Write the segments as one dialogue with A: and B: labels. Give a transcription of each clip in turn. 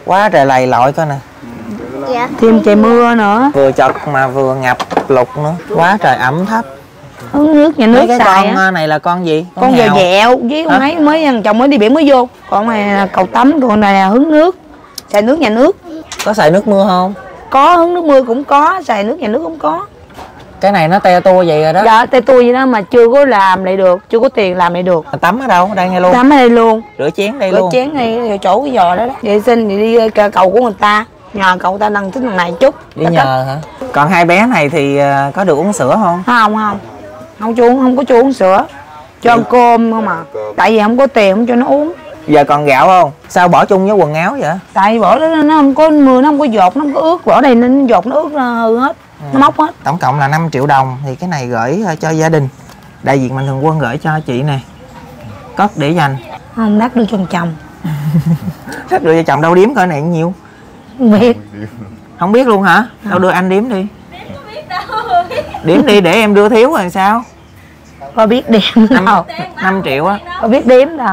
A: Quá trời lầy lội coi nè.
B: Dạ.
C: Thêm trời mưa nữa.
A: Vừa chật mà vừa ngập lụt nữa. Quá trời ẩm thấp.
C: Hứng nước nhà nước
A: cái
C: xài
A: con
C: á.
A: này là con gì?
C: Con dèo dẹo với con ấy mới chồng mới đi biển mới vô. Còn này là cầu tắm, còn này là hứng nước. Xài nước nhà nước.
A: Có xài nước mưa không?
C: Có, hứng nước mưa cũng có, xài nước nhà nước cũng có.
A: Cái này nó te tua vậy rồi đó.
C: Dạ, te tua vậy đó mà chưa có làm lại được, chưa có tiền làm lại được.
A: Tắm ở đâu? Ở đây ngay luôn?
C: Tắm ở đây luôn.
A: Rửa chén đây luôn?
C: Rửa chén ngay chỗ cái giò đó đó. Vệ sinh thì đi cầu của người ta. Nhờ cậu ta nâng tính này chút.
A: Đi nhờ hả? Còn hai bé này thì có được uống sữa không?
C: Không. Không cho uống, không có cho uống sữa. Cho ăn cơm không à. Tại vì không có tiền không cho nó uống.
A: Giờ còn gạo không? Sao bỏ chung với quần áo vậy?
C: Tại vì bỏ đó nó không có mưa, nó không có dột, nó không có ướt. Bỏ đây nên dột nó ướt hư hết. Nó móc hết.
A: Tổng cộng là 5 triệu đồng. Thì cái này gửi cho gia đình. Đại diện Mạnh Thường Quân gửi cho chị nè. Cất để dành.
C: Không, đắt đưa cho chồng.
A: Đắt đưa cho chồng đâu đếm coi này nhiêu?
C: Không biết.
A: Không biết luôn hả? Đâu đưa anh đếm đi. Đếm đi để em đưa thiếu rồi sao?
C: Có biết đếm đâu.
A: 5 triệu á.
C: Có biết đếm đâu.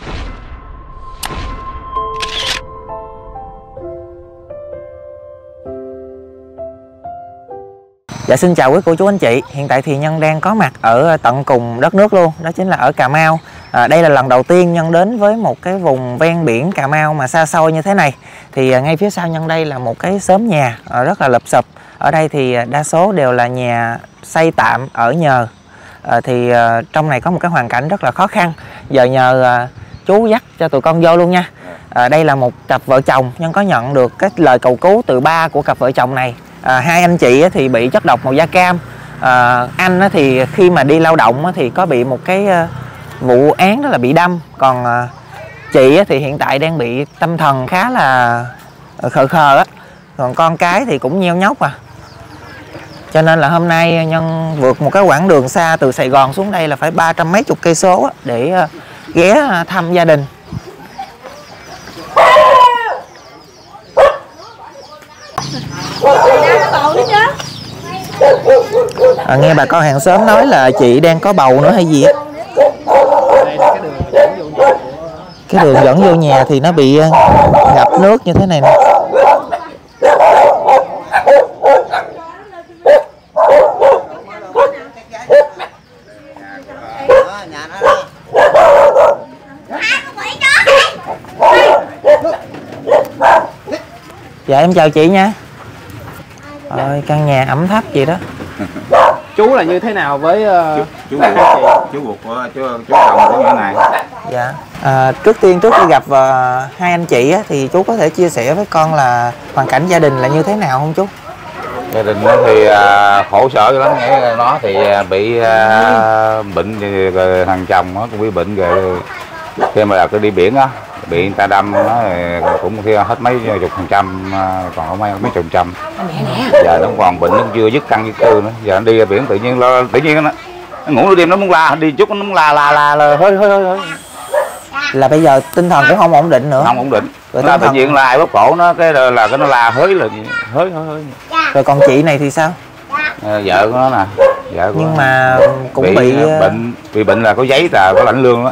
A: Dạ xin chào quý cô chú anh chị. Hiện tại thì Nhân đang có mặt ở tận cùng đất nước luôn. Đó chính là ở Cà Mau. Đây là lần đầu tiên Nhân đến với một cái vùng ven biển Cà Mau mà xa xôi như thế này. Thì ngay phía sau Nhân đây là một cái xóm nhà rất là lụp xụp. Ở đây thì đa số đều là nhà xây tạm ở nhờ. Trong này có một cái hoàn cảnh rất là khó khăn. Giờ nhờ chú dắt cho tụi con vô luôn nha. Đây là một cặp vợ chồng. Nhân có nhận được cái lời cầu cứu từ ba của cặp vợ chồng này. Hai anh chị thì bị chất độc màu da cam. Anh thì khi mà đi lao động thì có bị một cái vụ án đó là bị đâm. Còn chị thì hiện tại đang bị tâm thần khá là khờ khờ á. Còn con cái thì cũng nheo nhóc à. Cho nên là hôm nay Nhân vượt một cái quãng đường xa từ Sài Gòn xuống đây là phải 300 mấy chục cây số để ghé thăm gia đình. Nghe bà con hàng xóm nói là chị đang có bầu nữa hay gì á. Cái đường dẫn vô nhà thì nó bị ngập nước như thế này nè. Dạ em chào chị nha. Căn nhà ẩm thấp gì đó.
D: Chú là như thế nào với
E: chú ruột của chú chồng của nhỏ này?
A: Dạ. Trước khi gặp hai anh chị á, thì chú có thể chia sẻ với con là hoàn cảnh gia đình là như thế nào không chú?
E: Gia đình nó thì khổ sở lắm. Nó thì bị bệnh rồi thằng chồng nó cũng bị bệnh rồi. Khi mà tôi đi biển á, bị người ta đâm nó cũng hết mấy chục %, còn không mấy chục trăm. Giờ nó còn bệnh, nó chưa dứt căng dứt cư nữa. Giờ nó đi ra biển tự nhiên nó ngủ nửa đêm nó muốn la, đi chút nó muốn la hơi.
A: Là bây giờ tinh thần cũng không ổn định nữa.
E: Không ổn định.
A: Rồi
E: nó tự nhiên la bóp cổ nó cái là cái nó la hơi.
A: Rồi còn chị này thì sao?
E: Vợ của nó nè.
A: Nhưng mà cũng bị
E: bệnh là có giấy là có lãnh lương đó.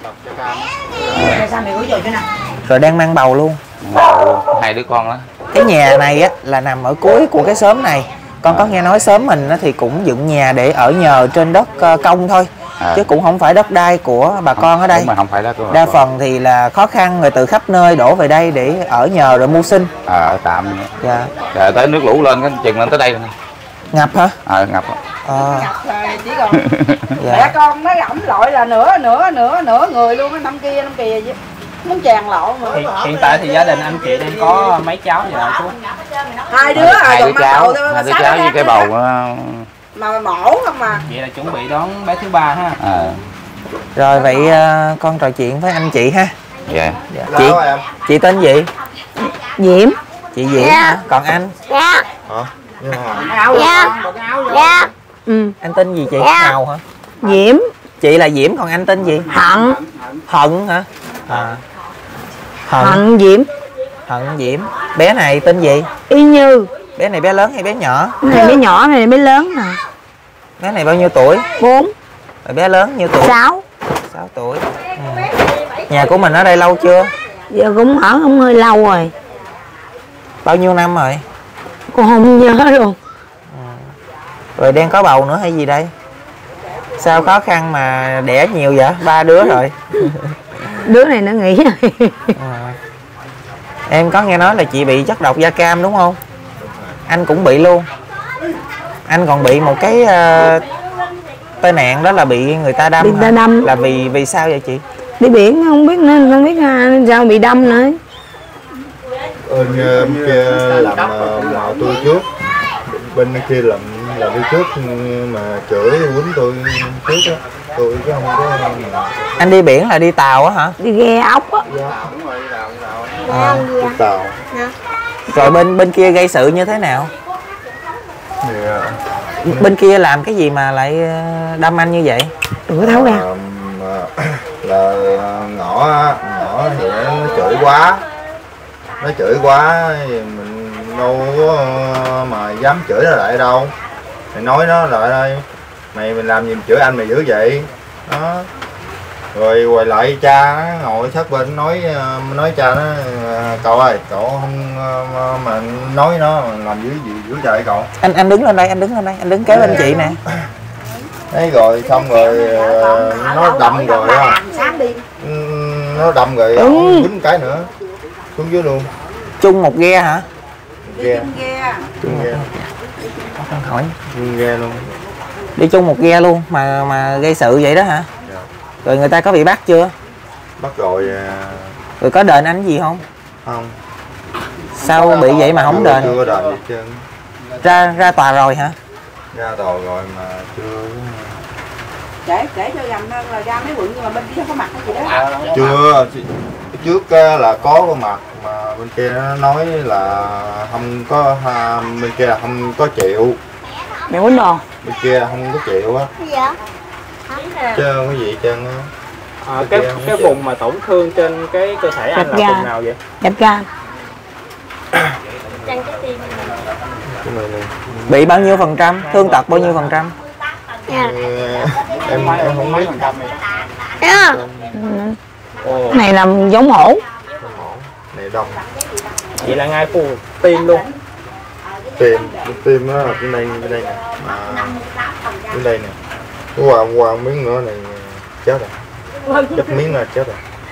A: Rồi đang mang bầu luôn.
E: Hai đứa con đó.
A: Cái nhà này á là nằm ở cuối của cái xóm này. Con có nghe nói xóm mình thì cũng dựng nhà để ở nhờ trên đất công thôi. Chứ cũng không phải đất đai của bà con ở đây.
E: Không phải đất của bà
A: đa
E: con.
A: phần thì là khó khăn người từ khắp nơi đổ về đây để ở nhờ rồi mưu sinh.
E: Ở tạm.
A: Dạ.
E: Rồi tới nước lũ lên cái chừng lên tới đây nè.
A: Ngập hả?
E: Ngập.
C: Ngập rồi chỉ còn mẹ con nó ẩm lội là nửa người luôn á, năm kia chứ. Muốn tràn lộ mà.
D: Hiện tại thì gia đình anh chị đang có mấy cháu vậy hả chú?
C: Hai đứa
E: cháu với cái bầu
C: mà mổ không mà.
D: Vậy là chuẩn bị đón bé thứ ba ha.
A: Rồi vậy con trò chuyện với anh chị ha.
E: Dạ.
A: Chị tên gì?
C: Diễm.
A: Chị Diễm hả? Còn anh?
B: Dạ.
C: Dạ.
A: Anh tên gì chị? Hào hả?
C: Diễm.
A: Chị là Diễm, còn anh tên gì?
C: Hận.
A: Hận hả?
C: Hận Diễm.
A: Hận Diễm. Bé này tên gì?
C: Y Như.
A: Bé này bé lớn hay bé nhỏ?
C: Này bé nhỏ, này bé lớn nè.
A: Bé này bao nhiêu tuổi?
C: 4.
A: Rồi bé lớn nhiêu tuổi?
C: 6.
A: 6 tuổi. Nhà của mình ở đây lâu chưa?
C: Giờ cũng ở không hơi lâu rồi.
A: Bao nhiêu năm rồi?
B: Con không nhớ luôn.
A: Rồi đang có bầu nữa hay gì đây? Sao khó khăn mà đẻ nhiều vậy? 3 đứa rồi.
B: Đứa này nó nghỉ rồi.
A: Em có nghe nói là chị bị chất độc da cam đúng không? Anh cũng bị luôn. Anh còn bị một cái tai nạn đó là bị người ta đâm.
B: Bị người ta đâm.
A: Là vì sao vậy chị?
B: Đi biển không biết nên không biết sao bị đâm nữa.
F: Bên kia làm mạo tôi trước, bên kia làm tôi trước mà chửi quýnh tôi trước á, tôi chứ không có.
A: Anh đi biển là đi tàu á hả?
B: Đi ghe ốc á.
F: Đi tàu.
A: Rồi bên kia gây sự như thế nào? Bên kia làm cái gì mà lại đâm anh như vậy?
B: Đừng có tháo ra.
F: Là ngõ thì nó chửi quá thì mình đâu có mà dám chửi nó lại đâu, thì nói nó lại đây, mình làm gì mà chửi anh mày dữ vậy đó. Rồi quay lại cha nó ngồi sát bên nói cha nó, cậu ơi cậu không mà nói nó làm dữ trời cậu.
A: Anh đứng lên đây, anh đứng kế bên chị nè.
F: Đấy rồi xong rồi nó đâm rồi á, nó đâm rồi quýnh cái nữa xuống dưới luôn.
A: Chung một ghe hả?
F: Ghe. Chung ghe.
A: Con hỏi.
F: Ghe luôn.
A: Đi chung một ghe luôn mà gây sự vậy đó hả?
F: Dạ.
A: Rồi người ta có bị bắt chưa?
F: Bắt rồi.
A: Rồi có đền anh gì không?
F: Không.
A: Sao bị vậy mà không đền?
F: Chưa có đền gì trơn.
A: Ra tòa rồi hả?
F: Ra tòa rồi mà chưa.
C: Kể cho dầm là ra mấy quận nhưng mà bên kia không có mặt hay gì đó.
F: Chưa. Trước là có mặt mà bên kia nó nói là không có, bên kia là không có chịu.
B: Mẹ quýnh đồ.
F: Bên kia không có chịu á. Chứ không có gì hết trơn á.
D: Cái vùng mà tổn thương trên cái cơ thể anh là vùng nào vậy?
B: Gạch gan.
A: Bị bao nhiêu phần trăm? Thương tật bao nhiêu phần trăm?
F: Em không biết.
B: Này làm giống hổ.
F: Này đông.
D: Vậy là ngay khu tim luôn.
F: Tim nó là bên đây nè. Bên đây nè. Qua miếng nữa này chết rồi. Chết miếng là chết rồi.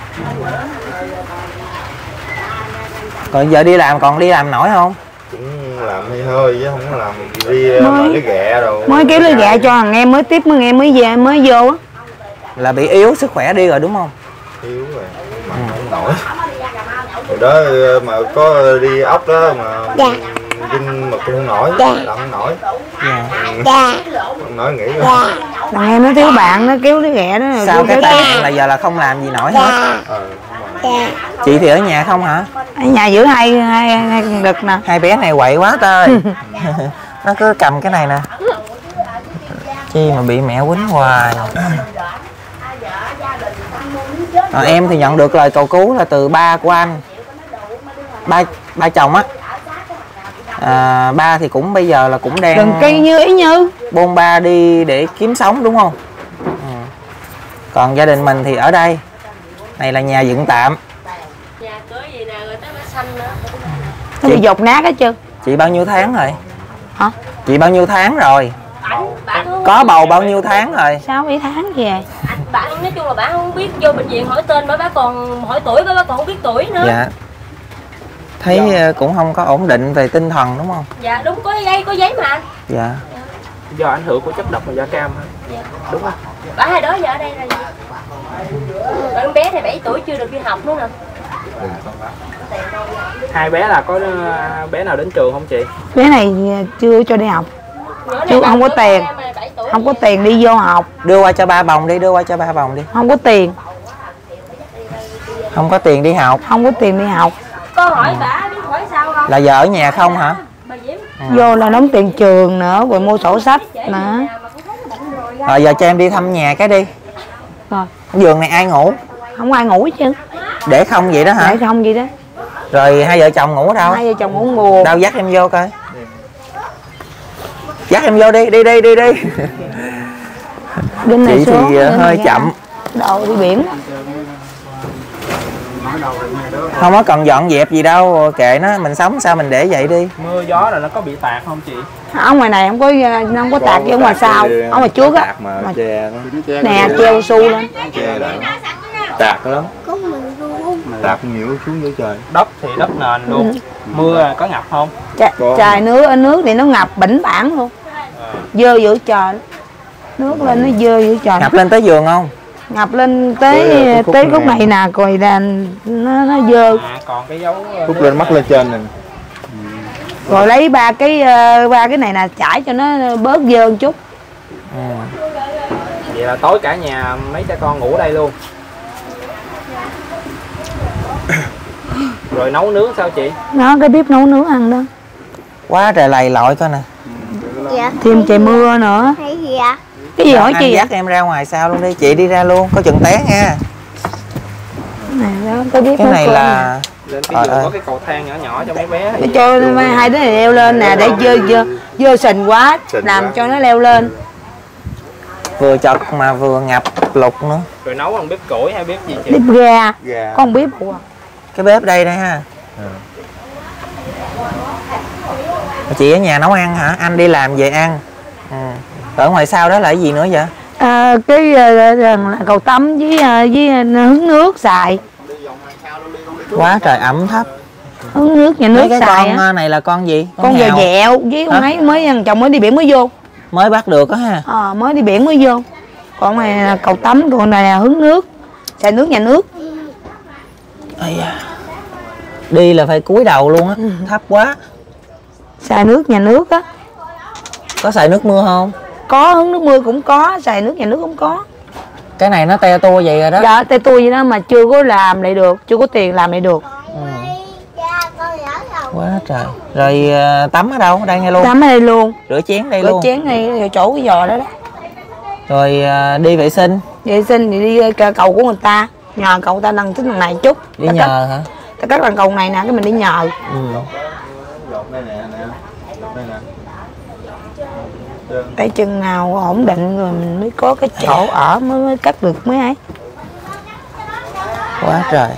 A: Còn giờ đi làm còn đi làm nổi không?
F: Cũng làm hay hơi chứ không có làm đi mà cái ghẹ rồi.
B: Mới kéo lấy ghẹ cho thằng em mới tiếp mới về mới vô á.
A: Là bị yếu, sức khỏe đi rồi đúng không?
F: Yếu rồi, mà không nổi. Rồi đó mà có đi ốc đó mà Vinh mà không nổi, làm không nổi. Không nổi nghỉ rồi.
B: Thằng em nó thiếu bạn nó kéo lấy ghẹ đó.
A: Sao cái tai nạn là giờ là không làm gì nổi hết? Chị thì ở nhà không hả?
B: Ở nhà giữ hai con đực nè.
A: Hai bé này quậy quá tơi. Nó cứ cầm cái này nè. Chi mà bị mẹ quýnh hoài. Em thì nhận được lời cầu cứu là từ ba của anh, ba chồng á. Ba thì cũng bây giờ là cũng đang
B: Đừng cây như ý Như
A: bôn ba đi để kiếm sống đúng không? Còn gia đình mình thì ở đây. Này là nhà dựng tạm.
G: Nhà cửa gì nè rồi tới nó xanh nữa.
B: nó bị dột nát hết chưa?
A: Chị bao nhiêu tháng rồi?
B: Hả?
A: Chị bao nhiêu tháng rồi? Có bầu bao nhiêu tháng rồi?
B: 6-7 tháng gì rồi.
G: Bạn nói chung là bạn không biết, vô bệnh viện hỏi tên bác còn hỏi tuổi, bác còn không biết tuổi nữa.
A: Dạ. Thấy cũng không có ổn định về tinh thần đúng không?
G: Dạ đúng, có giấy mà.
A: Dạ.
D: Do ảnh hưởng của chất độc da cam hả?
G: Dạ.
D: Đúng không?
G: Bà hai đó giờ ở đây là gì? Con bé này 7 tuổi chưa được đi học nữa nè.
D: Hai bé là có bé nào đến trường không chị?
B: Bé này chưa cho đi học. Chứ không có tiền. Không có tiền đi vô học.
A: Đưa qua cho ba bồng đi, đưa qua cho ba bồng đi.
B: Không có tiền.
A: Không có tiền đi học.
B: Không có tiền đi học.
G: Con hỏi bà biết hỏi sao không?
A: Là giờ ở nhà không hả?
G: Bà Diễm.
B: Vô là đóng tiền trường nữa, rồi mua sổ sách nữa.
A: Rồi giờ cho em đi thăm nhà cái đi.
B: Rồi.
A: Giường này ai ngủ?
B: Không ai ngủ hết chứ.
A: Để không vậy đó hả?
B: Để không gì đó.
A: Rồi hai vợ chồng ngủ ở đâu?
B: Hai vợ chồng ngủ buồn.
A: Đâu dắt em vô coi. Dắt em vô đi, đi. Chị thì hơi chậm.
B: Đồ đi biển.
A: Không có cần dọn dẹp gì đâu, kệ nó, mình sống sao mình để vậy đi.
D: Mưa gió là nó có bị tạt không chị?
B: Ở ngoài này không có tạt, ở ngoài sau, ở ngoài trước á.
F: mà che nó.
B: Nè, treo su lên.
F: Che lại. Tạt lắm. Tạt nhiều xuống dưới trời.
D: Đất thì đất nền luôn. Mưa có ngập không?
B: Trời nước thì nó ngập bỉnh bảng luôn. Dơ dữ trời. Nước lên nó dơ dữ trời.
A: Ngập lên tới giường không?
B: Ngập lên tới khúc này nè, rồi là nó dơ.
D: Còn cái dấu
F: Rút lên mắt lên trên này.
B: Rồi lấy ba cái này nè chải cho nó bớt dơ một chút.
D: Vậy là tối cả nhà mấy cha con ngủ đây luôn. Rồi nấu nướng sao chị?
B: Nó cái bếp nấu nướng ăn đó.
A: Quá trời lầy lội coi nè.
H: Dạ.
B: Thêm trời mưa nữa.
H: Hay gì ạ?
B: Cái gì hỏi
A: Anh
B: chị
A: dắt em ra ngoài sau luôn đi, chị đi ra luôn, có chừng té nha.
B: Này đó, cái bếp
A: Cái
B: nấu
A: này
B: cơm
A: là
D: Lên cái giường có cái cầu thang nhỏ nhỏ cho mấy bé.
B: để cho hai đứa này leo lên nè, để dơ sình quá, làm cho nó leo lên.
A: vừa chật mà vừa ngập lụt nữa.
D: Rồi nấu bằng bếp củi hay bếp gì chị?
B: Bếp ga, con bếp của
A: Cái bếp đây đây ha. Chị ở nhà nấu ăn hả? Anh đi làm về ăn. Ở ngoài sau đó là cái gì nữa vậy?
B: Cái cầu tắm với hứng nước xài.
A: Quá trời ẩm thấp.
B: Hứng nước nhà nước
A: Mấy cái
B: xài
A: con
B: á.
A: này là con gì?
B: Con
A: hào?
B: dò dẹo với con ấy mới thằng chồng mới đi biển mới vô.
A: Mới bắt được á ha.
B: Mới đi biển mới vô. Còn này là cầu tắm, còn này là hứng nước. Xài nước nhà nước.
A: Đi là phải cúi đầu luôn á, thấp quá.
B: Xài nước nhà nước á.
A: Có xài nước mưa không?
B: Có, hứng nước mưa cũng có, xài nước nhà nước cũng có.
A: Cái này nó te tua vậy rồi đó.
B: Dạ, tay tôi vậy đó mà chưa có làm lại được, chưa có tiền làm lại được.
A: Quá trời. Rồi tắm ở đâu? Đây ngay luôn.
B: Tắm ở đây luôn.
A: Rửa chén đây
B: Rửa
A: luôn.
B: chén này, rồi chỗ cái giò đó đó.
A: Rồi đi vệ sinh.
B: Vệ sinh thì đi cầu của người ta. Nhờ cậu ta nâng thích thằng này chút.
A: Đi nhờ hả?
B: Ta cắt bằng cầu này nè, cái mình đi nhờ. Tại chừng nào ổn định rồi mình mới có cái chỗ ở mới cắt được mới ấy.
A: Quá trời.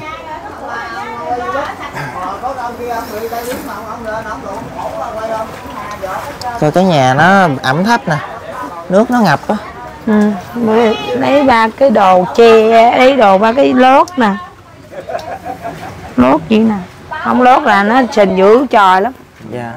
A: Coi cái nhà nó ẩm thấp nè. Nước nó ngập á.
B: Lấy ba cái đồ che, lấy đồ ba cái lót nè. Lót gì nè. Không lót là nó sình dữ trời lắm.
A: Dạ.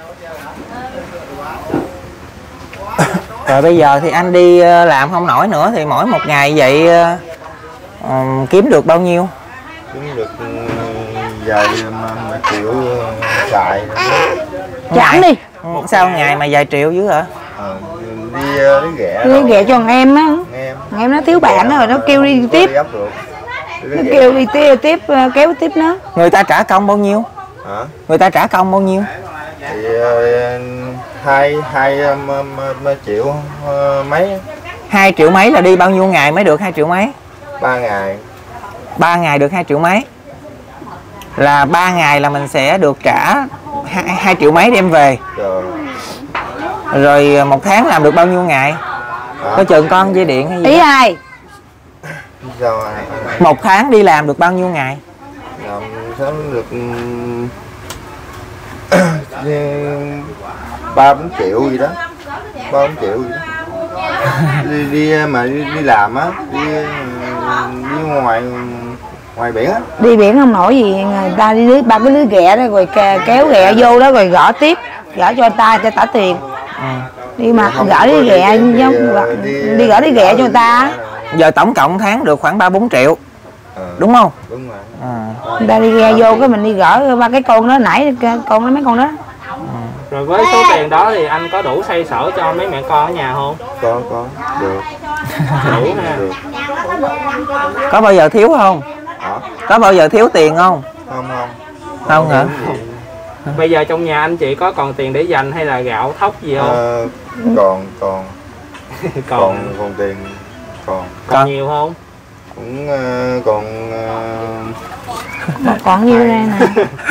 A: Rồi bây giờ thì anh đi làm không nổi nữa thì mỗi một ngày vậy kiếm được bao nhiêu?
F: Kiếm được vài triệu xài.
B: Giảm đi.
A: Sao ngày mà vài triệu dữ hả?
F: Đi ghẹ.
B: Đi ghẹ cho thằng em á. Em nó thiếu bạn rồi nó kêu đi tiếp. Nó kêu đi tiếp kéo tiếp nó.
A: Người ta trả công bao nhiêu?
F: Hả?
A: Người ta trả công bao nhiêu?
F: Thì hai triệu mấy.
A: 2 triệu mấy là đi bao nhiêu ngày mới được 2 triệu mấy?
F: 3 ngày.
A: 3 ngày được 2 triệu mấy. Là 3 ngày là mình sẽ được trả 2 triệu mấy đem về. Rồi 1 tháng làm được bao nhiêu ngày? Có chừng con dây điện hay gì?
B: Ý ai?
A: 1 tháng đi làm được bao nhiêu ngày?
F: Làm sao được 3-4 triệu gì đó. 3-4 triệu gì đó. đi làm á, đi ngoài biển á.
B: Đi biển không nổi gì, người ta đi ba cái lưới ghẹ đó rồi kéo ghẹ vô đó rồi gõ tiếp, gõ cho ta cho trả tiền. Đi mà gõ lưới ghẹ đi gõ lưới ghẹ cho người ta.
A: Giờ tổng cộng tháng được khoảng 3-4 triệu. Đúng không?
F: Đúng rồi.
B: Người ta đi ghe vô cái mình đi gỡ ba cái con đó nãy con đó mấy con đó.
D: Rồi với số tiền đó thì anh có đủ xoay sở cho mấy mẹ con ở nhà không?
F: Có, được.
D: Đủ ha.
F: Được.
A: Có bao giờ thiếu không?
F: Hả?
A: Có bao giờ thiếu tiền không? Không hả?
D: Bây giờ trong nhà anh chị có còn tiền để dành hay là gạo thóc gì không?
F: Còn tiền.
D: Còn nhiều không?
F: Cũng còn
B: nhiêu đây nè.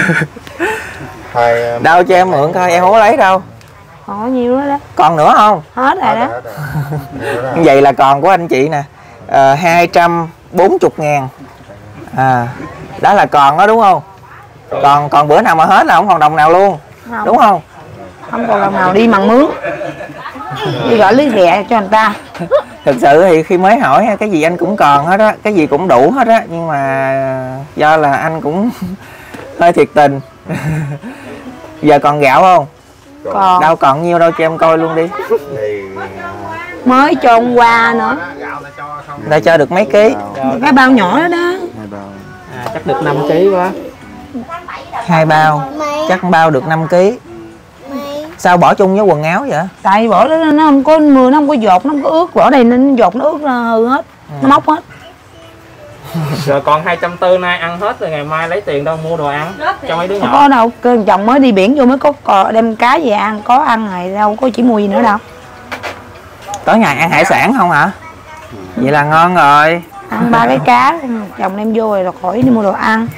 A: Đâu cho em mượn coi, em không có lấy đâu.
B: Còn có nhiêu đó đó.
A: Còn nữa không?
B: Hết rồi đó.
A: Vậy là còn của anh chị nè 240.000. Đó là còn đó đúng không? Còn bữa nào mà hết là không còn đồng nào luôn.
B: Không.
A: Đúng không?
B: Không còn đồng nào đi mặn mướn. Đi gỡ lưới ghẹ cho người ta.
A: Thực sự thì khi mới hỏi cái gì anh cũng còn hết á, cái gì cũng đủ hết á, nhưng mà do là anh cũng hơi thiệt tình. Giờ còn gạo không?
B: Còn.
A: Đâu còn nhiêu đâu cho em coi luôn đi.
B: Mới cho hôm qua nữa.
A: Đã cho được mấy ký?
B: Cái bao nhỏ đó đó.
D: Chắc được 5 kg quá.
A: 2 bao. Chắc bao được 5 ký. Sao bỏ chung với quần áo vậy?
B: Tại bỏ đó nó không có mưa, nó không có dột, nó không có ướt. Bỏ đây nên dột nó ướt hư hết. Nó móc hết.
D: Rồi còn 240 nay ăn hết rồi ngày mai lấy tiền đâu mua đồ ăn cho mấy đứa
B: Không
D: nhỏ.
B: có đâu, chồng mới đi biển vô mới có đem cá về ăn, có ăn này đâu có chỉ mua gì nữa đâu.
A: Tối ngày ăn hải sản không hả? Vậy là ngon rồi.
B: Ăn 3 cái cá, chồng đem vô rồi là khỏi đi mua đồ ăn.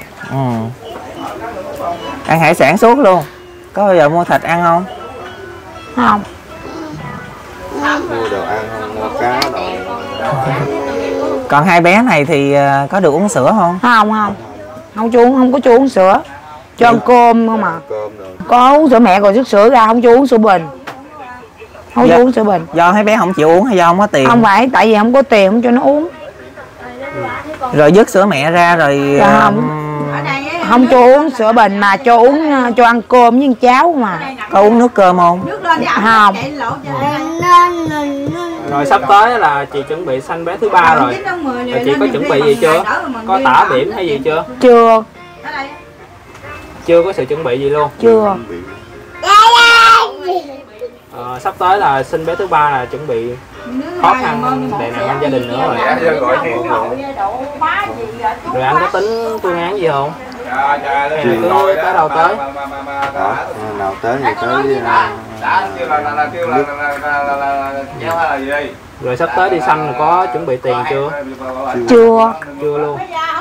A: Ăn hải sản suốt luôn. Có bao giờ mua thịt ăn không?
B: Không.
F: Mua đồ ăn không, mua cá đồ.
A: Còn hai bé này thì có được uống sữa không?
B: Không. Không có cho uống sữa. Cho ăn cơm không mà.
F: Cơm rồi.
B: Có uống sữa mẹ rồi sức sữa ra, không cho uống sữa bình. Không cho uống sữa bình.
A: Do hai bé không chịu uống hay do không có tiền?
B: Không phải, tại vì không có tiền không cho nó uống.
A: Rồi dứt sữa mẹ ra rồi
B: Không cho uống sữa bình mà cho uống, cho ăn cơm với cháo mà.
A: có uống nước cơm không?
B: Không.
D: Rồi sắp tới là chị chuẩn bị sanh bé thứ 3 rồi. Rồi chị có chuẩn bị gì chưa? Có tả bỉm hay gì chưa?
B: Chưa.
D: Chưa có sự chuẩn bị gì luôn.
B: Chưa.
D: Sắp tới là sinh bé thứ 3 là chuẩn bị khó khăn đè nặng lên gia đình nữa rồi. Rồi anh có tính phương án gì không? Hay là cứ tới đâu tới?
F: Nào tới thì tới.
D: Rồi sắp tới đi sanh có chuẩn bị tiền chưa?
B: Chưa.
D: Chưa luôn.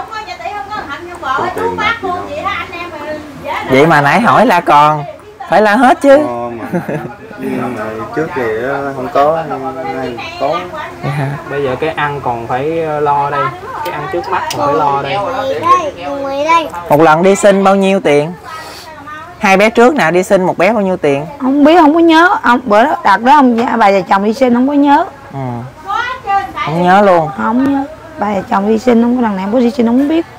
A: Vậy mà nãy hỏi là còn, phải là hết chứ.
F: Mà trước thì không có, nay có.
D: Bây giờ cái ăn còn phải lo đây, cái ăn trước mắt còn phải lo đây.
A: Một lần đi sinh bao nhiêu tiền? Hai bé trước nè, đi sinh một bé bao nhiêu tiền?
B: Không biết, không có nhớ. Bữa đó đặt đó ông bà già chồng đi sinh không có nhớ.
A: Không nhớ luôn.
B: Không nhớ. Bà già chồng đi sinh không có, lần nào có đi sinh không biết.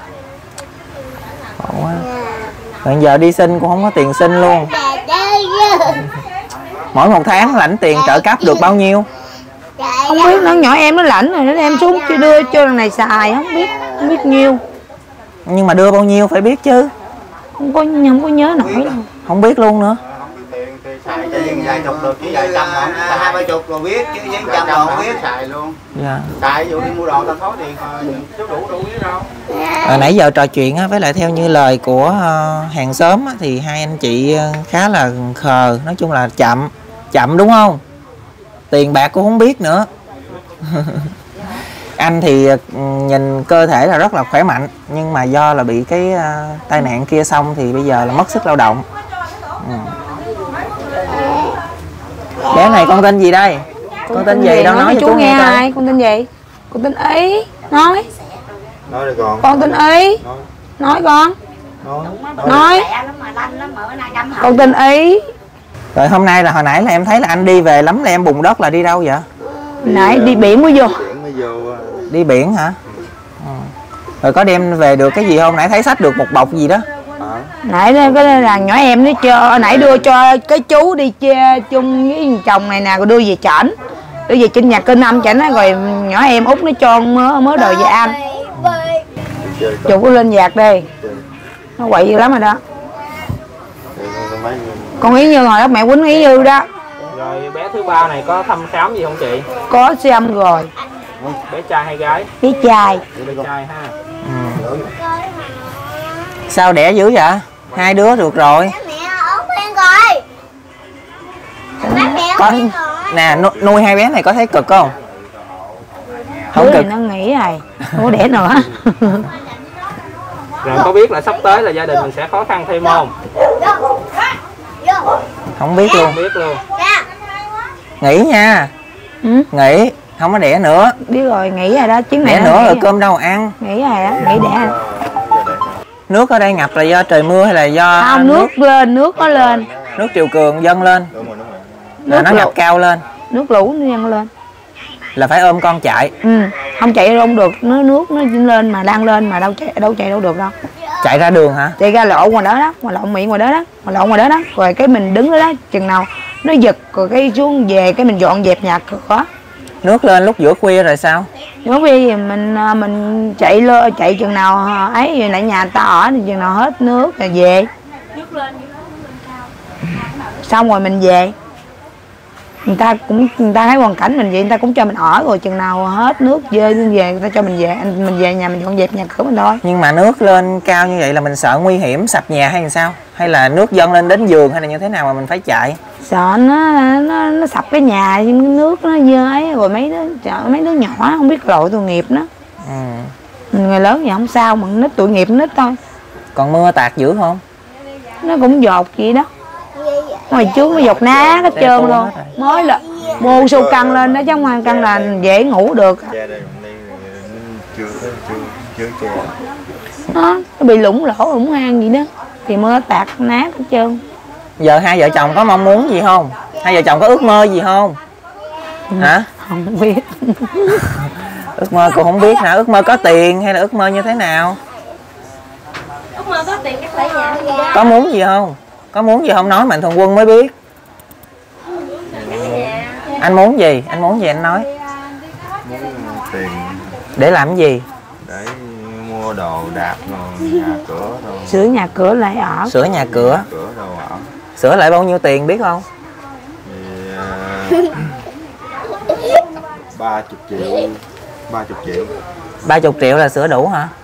A: Khổ quá. Rồi giờ đi sinh cũng không có tiền sinh luôn. Mỗi một tháng lãnh tiền trợ cấp được bao nhiêu?
B: Không biết, nó nhỏ em nó lãnh rồi nó đem xuống chưa đưa cho lần này xài, không biết nhiêu.
A: Nhưng mà đưa bao nhiêu phải biết chứ.
B: Không có nhớ nổi đâu.
A: Không biết luôn nữa.
H: Xài cho vài chục được chứ vài trăm không, 20-30 rồi biết chứ với trăm rồi không biết xài luôn.
A: Dạ.
H: Xài ví dụ đi mua đồ tao có tiền chứ đủ biết đâu.
A: Nãy giờ trò chuyện á, với lại theo như lời của hàng xóm á, thì hai anh chị khá là khờ, nói chung là chậm đúng không? Tiền bạc cũng không biết nữa. Anh thì nhìn cơ thể là rất là khỏe mạnh, nhưng mà do là bị cái tai nạn kia xong thì bây giờ là mất sức lao động. Bé này con tên gì đây? Con tên gì đâu nói cho chú nghe coi.
B: Con tên gì? Con tên Ý. Nói
F: đi con.
B: Con tên Ý. Nói con. Nói. Con tên Ý.
A: Rồi hôm nay là hồi nãy là em thấy là anh đi về lắm là em bùn đất là đi đâu vậy?
B: Nãy đi biển mới vô.
A: Đi biển hả? Rồi có đem về được cái gì không? Nãy thấy xách được một bọc gì đó.
B: Nãy cái là nhỏ em nó cho, nãy đưa cho cái chú đi chơi chung với chồng này nè, rồi đưa về chảnh, đưa về trên nhà kênh Năm chảnh á, rồi nhỏ em út nó cho mới đồ về ăn. Chụp nó lên vạc đi, nó quậy dữ lắm rồi đó. Con Ý Như hồi đó mẹ quýnh Ý Như đó.
D: Rồi bé thứ 3 này có thăm khám gì không chị?
B: Có siêu âm rồi.
D: Bé trai hay gái?
B: Bé trai.
D: Bé trai ha.
A: Sao đẻ dữ vậy? Hai đứa được rồi. Có nè, nuôi hai bé này có thấy cực không?
B: Không cực. Nó nghĩ rồi, không có đẻ nữa.
D: Rồi có biết là sắp tới là gia đình mình sẽ khó khăn thêm không?
A: Không biết luôn.
D: Không biết luôn.
A: Nghỉ nha. Nghỉ, không có đẻ nữa.
B: Biết rồi, nghỉ rồi đó, chuyến này
A: đẻ nữa rồi cơm đâu ăn.
B: Nghỉ rồi đó, nghỉ đẻ.
A: Nước ở đây ngập là do trời mưa hay là do
B: không, nước lên, nước nó lên,
A: nước triều cường dâng lên?
F: Đúng rồi.
A: Là nó ngập cao lên,
B: nước lũ nó dâng lên.
A: là phải ôm con chạy.
B: Không chạy đâu không được, nước nó lên mà đang lên mà đâu chạy đâu được đâu.
A: Chạy ra đường hả?
B: Chạy ra lộ ngoài đó, ngoài lộ miệng ngoài đó, ngoài lộ ngoài đó. Rồi cái mình đứng đó, chừng nào nó giật rồi cái xuống về cái mình dọn dẹp nhà cửa.
A: Nước lên lúc giữa khuya rồi sao?
B: Nếu vì mình chạy chừng nào ấy vậy, lại nhà ta ở thì chừng nào hết nước rồi về. Xong rồi mình về. Người ta thấy hoàn cảnh mình vậy, người ta cũng cho mình ở, rồi chừng nào hết nước về người ta cho mình về, mình về nhà mình dọn dẹp nhà cửa mình thôi.
A: Nhưng mà nước lên cao như vậy là mình sợ nguy hiểm sập nhà hay sao? Hay là nước dâng lên đến giường hay là như thế nào mà mình phải chạy?
B: Sợ nó sập cái nhà, nước nó dơ ấy, rồi mấy đứa nhỏ không biết lội tội nghiệp nó. Mình người lớn thì không sao, mà nít tội nghiệp nít thôi.
A: Còn mưa tạt dữ không?
B: Nó cũng dột vậy đó. Ngoài trước nó dột nát hết trơn luôn. Mới là vô số căng lên đó chứ không căng là dễ ngủ được. Nó bị lủng lỗ lủng hang gì đó thì mưa tạt nát hết trơn.
A: Giờ hai vợ chồng có mong muốn gì không? Hai vợ chồng có ước mơ gì không? Hả?
B: Không biết.
A: Ước mơ cô không biết hả? Ước mơ có tiền hay là ước mơ như thế nào?
G: Ước mơ có tiền cắt lại nhà gì đó.
A: Có muốn gì không? Có muốn gì không nói Mạnh Thường Quân mới biết. Anh muốn gì? Anh muốn gì anh nói.
F: Muốn tiền
A: để làm cái gì?
F: Để mua đồ đạc rồi nhà cửa thôi.
B: Sửa nhà cửa lại ở.
A: Sửa nhà cửa.
F: Cửa đồ ở.
A: Sửa lại bao nhiêu tiền biết không?
F: Thì 30 triệu. 30 triệu.
A: 30 triệu là sửa đủ hả?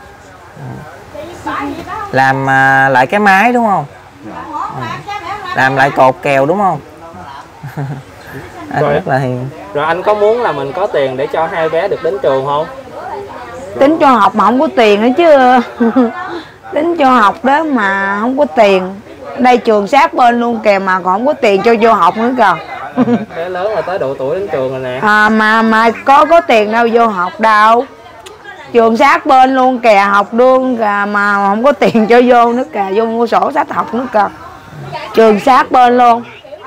A: Làm lại cái máy đúng không? Làm lại cột kèo đúng không? Anh rất là hiền.
D: Rồi anh có muốn là mình có tiền để cho hai bé được đến trường không?
B: Tính cho học mà không có tiền nữa chứ. Tính cho học đó mà không có tiền. Đây trường sát bên luôn kìa mà còn không có tiền cho vô học nữa kìa.
D: Bé lớn là tới độ tuổi đến trường rồi nè.
B: Mà có tiền đâu vô học đâu. Trường sát bên luôn kìa, học luôn kìa mà không có tiền cho vô nữa kìa, vô mua sổ sách học nữa kìa. Trường sát bên luôn.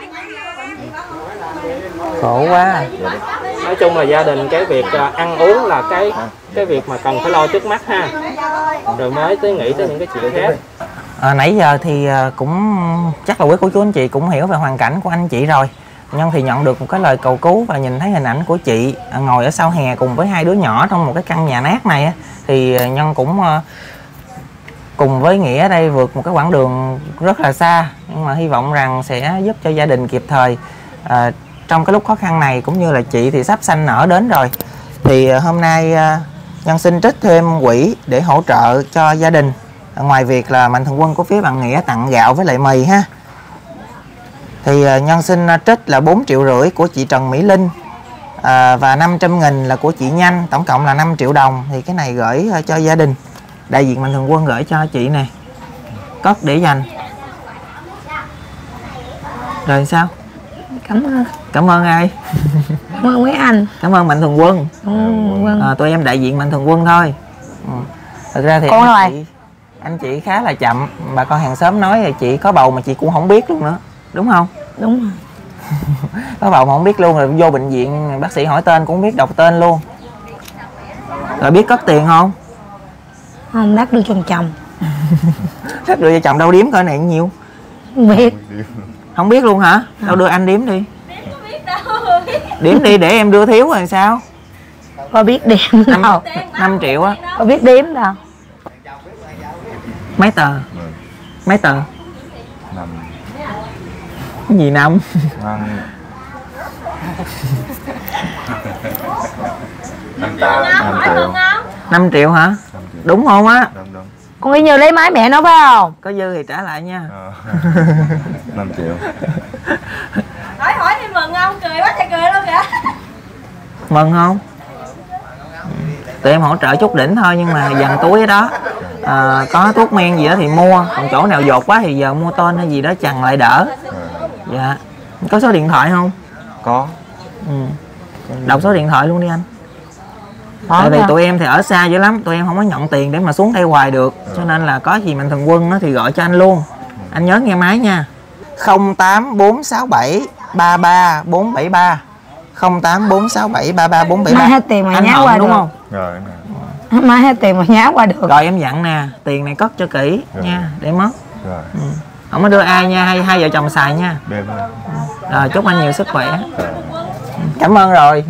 A: Khổ quá.
D: Nói chung là gia đình cái việc ăn uống là cái việc mà cần phải lo trước mắt ha. Rồi mới tới nghĩ tới những cái chuyện khác.
A: Nãy giờ thì cũng chắc là quý cô chú anh chị cũng hiểu về hoàn cảnh của anh chị rồi. Nhân thì nhận được một cái lời cầu cứu và nhìn thấy hình ảnh của chị ngồi ở sau hè cùng với hai đứa nhỏ trong một cái căn nhà nát này, thì Nhân cũng cùng với Nghĩa ở đây vượt một cái quãng đường rất là xa, nhưng mà hy vọng rằng sẽ giúp cho gia đình kịp thời trong cái lúc khó khăn này. Cũng như là chị thì sắp sanh nở đến rồi, thì hôm nay Nhân xin trích thêm quỹ để hỗ trợ cho gia đình, ngoài việc là Mạnh Thường Quân của phía bạn Nghĩa tặng gạo với lại mì ha. Thì Nhân xin trích là 4,5 triệu của chị Trần Mỹ Linh, và 500.000 là của chị Nhanh, tổng cộng là 5 triệu đồng. Thì cái này gửi cho gia đình, đại diện Mạnh Thường Quân gửi cho chị này, cất để dành. Rồi sao?
B: Cảm ơn.
A: Cảm ơn ai?
B: Cảm ơn quý anh.
A: Cảm ơn Mạnh Thường Quân. Tụi em đại diện Mạnh Thường Quân thôi. Thực ra thì anh chị khá là chậm. Bà con hàng xóm nói là chị có bầu mà chị cũng không biết luôn nữa, đúng không?
B: Đúng rồi.
A: Có bầu mà không biết luôn, rồi vô bệnh viện bác sĩ hỏi tên cũng không biết đọc tên luôn. Rồi biết cất tiền không?
B: Không, đắt đưa cho chồng.
A: Đắt đưa cho chồng đâu, điếm coi này nhiêu?
B: Không biết.
A: Không biết luôn hả? Đâu đưa anh điếm đi. Điếm đi để em đưa thiếu rồi sao?
B: Có biết điếm đâu.
A: 5 triệu á.
B: Có biết điếm đâu.
A: Mấy tờ? Mấy tờ?
F: 5.
A: Cái gì 5?
F: 5 triệu.
A: 5 triệu hả? Đúng không á?
F: Đúng.
B: Con nghĩ như lấy máy mẹ nó phải không?
A: Có dư thì trả lại nha.
F: 5 triệu.
G: Hỏi thì mừng không? Cười quá trời cười luôn kìa.
A: Mừng không? Tụi em hỗ trợ chút đỉnh thôi, nhưng mà dằn túi ở đó. Có thuốc men gì đó thì mua, còn chỗ nào dột quá thì giờ mua tên hay gì đó chằng lại đỡ. Dạ. Có số điện thoại không?
F: Có.
A: Đọc số điện thoại luôn đi anh. Tại vì tụi em thì ở xa dữ lắm, tụi em không có nhận tiền để mà xuống đây hoài được. Cho nên là có gì Mạnh Thường Quân thì gọi cho anh luôn. Anh nhớ nghe máy nha. 08467 33473 08467 33473.
B: Mai hết tiền mà
A: anh
B: nháo qua
A: đúng
B: được.
A: không?
F: Rồi.
B: Mai hết tiền mà nháo qua được.
A: Rồi em dặn nè, tiền này cất cho kỹ nha, để mất.
F: Rồi.
A: Không có đưa ai nha, hai vợ chồng xài nha.
F: Đêm.
A: Rồi chúc anh nhiều sức khỏe. Cảm ơn rồi.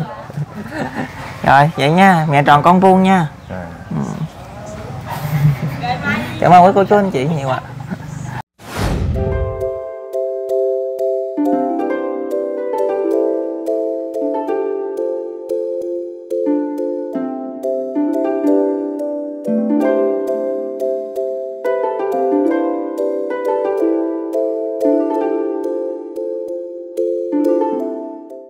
A: Rồi vậy nha, mẹ tròn con vuông nha. Cảm ơn quý cô chú anh chị nhiều ạ.